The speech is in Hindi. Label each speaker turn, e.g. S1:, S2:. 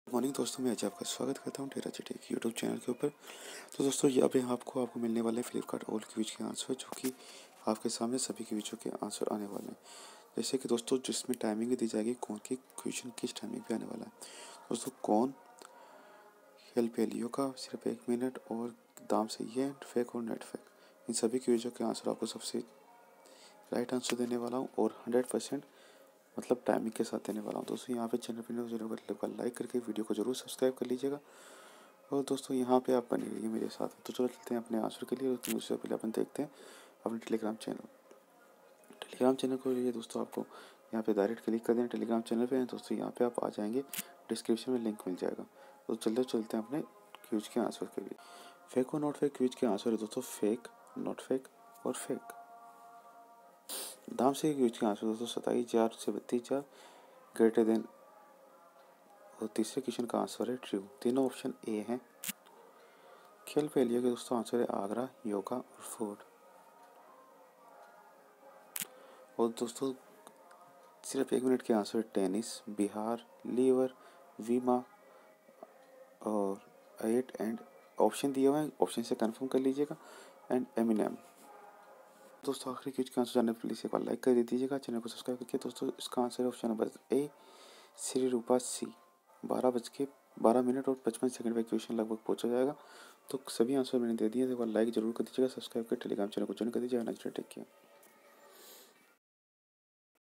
S1: मॉर्निंग दोस्तों, मैं आज आपका स्वागत करता हूँ टेरा टेक यूट्यूब चैनल के ऊपर। तो दोस्तों यहाँ पे आपको मिलने वाले हैं फ्लिपकार्ट ऑल क्विज के आंसर, जो कि आपके सामने सभी क्विजों के आंसर आने वाले हैं। जैसे कि दोस्तों जिसमें टाइमिंग दी जाएगी कौन की क्वेश्चन किस टाइमिंग पे आने वाला है। दोस्तों कौन हेल पेलियो का सिर्फ 1 मिनट और दाम से ये फेक और नेट फेक, इन सभी क्विजों के आंसर आपको सबसे राइट आंसर देने वाला हूँ और 100% मतलब टाइमिंग के साथ देने वाला हूँ। दोस्तों यहाँ पे चैनल पर जरूर लाइक करके वीडियो को जरूर सब्सक्राइब कर लीजिएगा। और दोस्तों यहाँ पे आप बने रहिए मेरे साथ। तो चलो चलते हैं अपने आंसर के लिए। उससे पहले अपन देखते हैं अपने टेलीग्राम चैनल को लिए। दोस्तों आपको यहाँ पे डायरेक्ट क्लिक कर देना टेलीग्राम चैनल पे। दोस्तों यहाँ पे आप आ जाएंगे, डिस्क्रिप्शन में लिंक मिल जाएगा। तो चलते हैं अपने क्विज के आंसर के लिए। फेक और नॉट फेक क्विज के आंसर है दोस्तों फेक, नॉट फेक और फेक। दाम से क्विज के आंसर दोस्तों 27,000 से 32,000 ग्रेटर देन। और तीसरे क्वेश्चन का आंसर है ट्रू। तीनों ऑप्शन ए हैं। खेल पहेलियों के दोस्तों आंसर है आगरा, योगा और फूड। और दोस्तों सिर्फ 1 मिनट के आंसर टेनिस, बिहार, लीवर, वीमा और एट एंड ऑप्शन दिए हुए हैं, ऑप्शन से कंफर्म कर लीजिएगा एंड एमिनेम। दोस्तों आखिरी क्विज का आंसर जानने के लिए प्लीज एक बार लाइक कर दीजिएगा, चैनल को सब्सक्राइब करके। दोस्तों इसका आंसर है option number A, Shri Rupa C. 12 बज के 12 मिनट और 55 सेकंड में क्वेश्चन लगभग पहुंचा जाएगा। तो सभी आंसर मैंने दे दिए। एक बार लाइक जरूर कर दीजिएगा, सब्सक्राइब कर टेलीग्राम चैनल को ज्वाइन कर दीजिएगा। Next take care.